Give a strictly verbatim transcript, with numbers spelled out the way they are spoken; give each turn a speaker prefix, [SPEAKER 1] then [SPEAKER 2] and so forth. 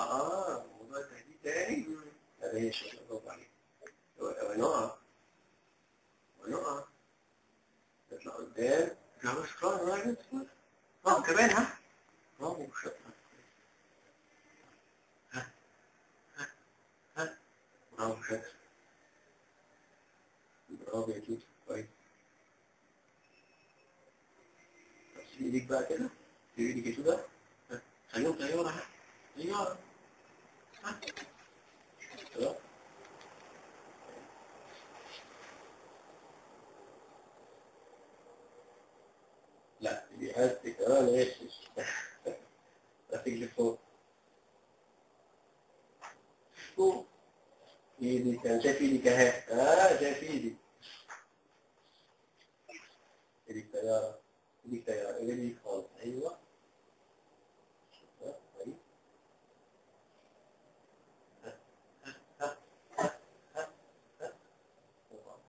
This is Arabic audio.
[SPEAKER 1] اه موضوع التهديد تاني. لا ماشي، برافو عليك. ونقع ونقع نطلع قدام، نطلع بس خلاص راجل. اه كمان ها. برافو شاطر. ها ها ها. برافو شاطر. برافو يا توت كويس. طب سيب ايديك بقى كده، سيب ايديك يا توت. ها خليهم طيارة. ها طيارة. ها خلاص. لا دي هاتي كمان ماشي.